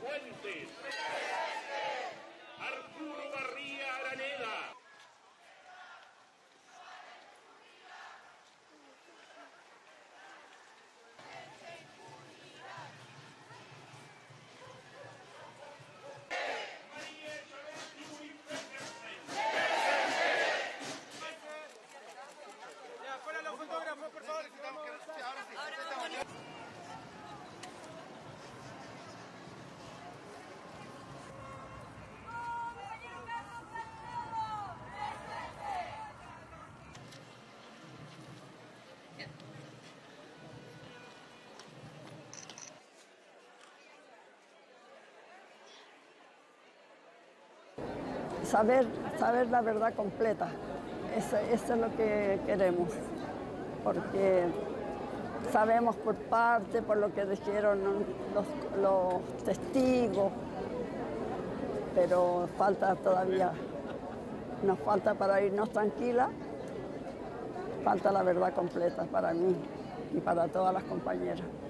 Fuentes. Arturo Barría Araneda. Fuera los fotógrafos, por favor. Saber la verdad completa, eso es lo que queremos, porque sabemos por lo que dijeron los testigos, pero falta todavía, nos falta para irnos tranquila, falta la verdad completa para mí y para todas las compañeras.